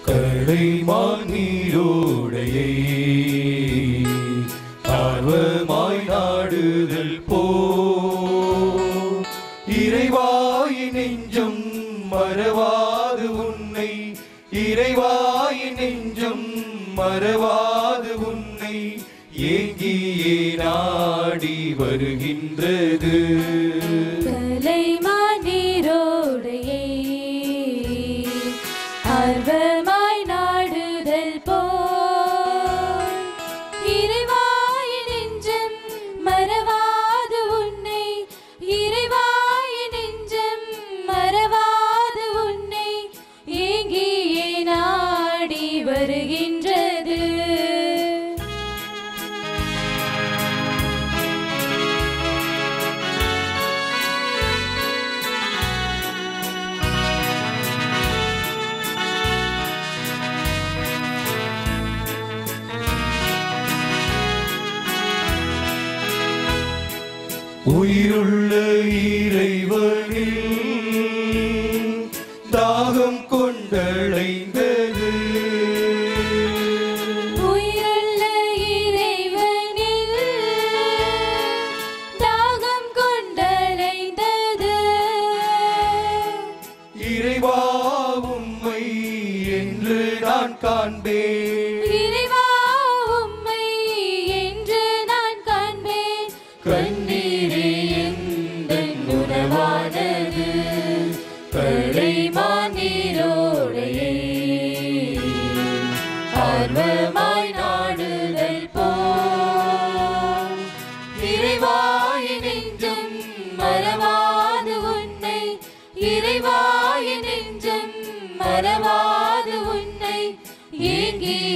கலைமான் நீரோடையை ஆர்வமாய் நாடுதல் போ இறைவாய் நெஞ்சம் மறவாது உன்னை இறைவாய் நெஞ்சம் மறவாது உன்னை ஏங்கியே நாடி வருகின்றது கலைமான் நீரோடையை ஆர்வமாய் நாடுதல் போல் இறைவாய் நெஞ்சம் மறவாது உன்னை இறைவாய் நெஞ்சம் மறவாது உன்னை ஏங்கியே நாடி வருகின்றது உயிருள்ள இறைவனில் தாகம் கொண்டடைந்தது உயிருள்ள இறைவனில் தாகம் கொண்டடைந்தது இறைவா உம்மை என்று நான் காண்பேன் இறைவா உம்மை என்று நான் காண்பேன் கண்ணீரே எந்தன் உணவானது கலைமான் நீரோடையை ஆர்வமாய் நாடுதல் போல் இறைவாய் நெஞ்சம் மறவாது உன்னை இறைவாய் நெஞ்சம் மறவாது உன்னை ஏங்கி